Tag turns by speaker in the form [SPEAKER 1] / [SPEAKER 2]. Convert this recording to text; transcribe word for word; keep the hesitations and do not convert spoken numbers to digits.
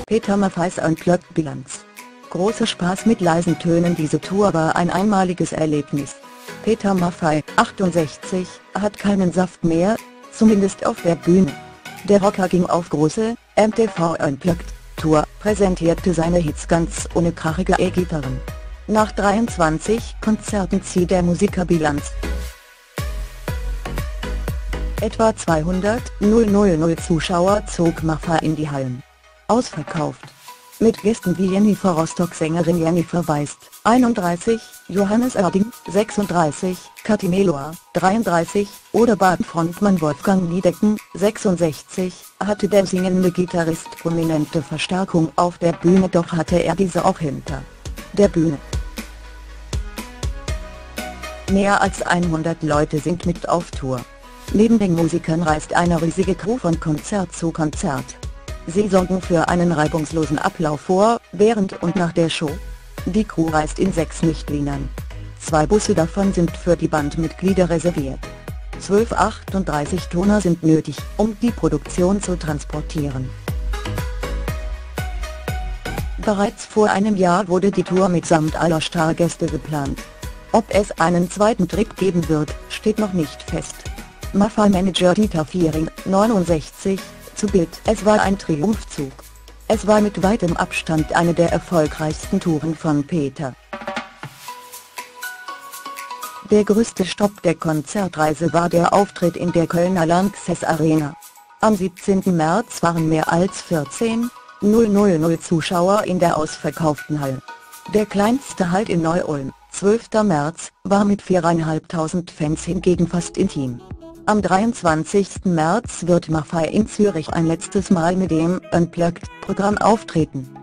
[SPEAKER 1] Peter Maffays Unplugged-Bilanz. Großer Spaß mit leisen Tönen. Diese Tour war ein einmaliges Erlebnis. Peter Maffay, achtundsechzig, hat keinen Saft mehr, zumindest auf der Bühne. Der Rocker ging auf große M T V Unplugged Tour, präsentierte seine Hits ganz ohne krachige E-Gitarren. Nach dreiundzwanzig Konzerten zieht der Musiker Bilanz. Etwa zweihundert Zuschauer zog Maffay in die Hallen. Ausverkauft. Mit Gästen wie Jennifer Rostock, Sängerin Jennifer Weist, einunddreißig, Johannes Oerding, sechsunddreißig, Kathi Melua, dreiunddreißig, oder Band-Frontmann Wolfgang Niedecken, sechsundsechzig, hatte der singende Gitarrist prominente Verstärkung auf der Bühne, doch hatte er diese auch hinter der Bühne. Mehr als hundert Leute sind mit auf Tour. Neben den Musikern reist eine riesige Crew von Konzert zu Konzert. Sie sorgen für einen reibungslosen Ablauf vor, während und nach der Show. Die Crew reist in sechs Nichtlinern. Zwei Busse davon sind für die Bandmitglieder reserviert. Zwölf achtunddreißig-Tonner sind nötig, um die Produktion zu transportieren. Bereits vor einem Jahr wurde die Tour mitsamt aller Stargäste geplant. Ob es einen zweiten Trip geben wird, steht noch nicht fest. Maffay-Manager Dieter Viering, neunundsechzig, zu Bild: Es war ein Triumphzug. Es war mit weitem Abstand eine der erfolgreichsten Touren von Peter. Der größte Stopp der Konzertreise war der Auftritt in der Kölner Lanxess Arena. Am siebzehnten März waren mehr als vierzehntausend Zuschauer in der ausverkauften Halle. Der kleinste Halt in Neu-Ulm, zwölfter März, war mit viertausendfünfhundert Fans hingegen fast intim. Am dreiundzwanzigsten März wird Maffay in Zürich ein letztes Mal mit dem Unplugged-Programm auftreten.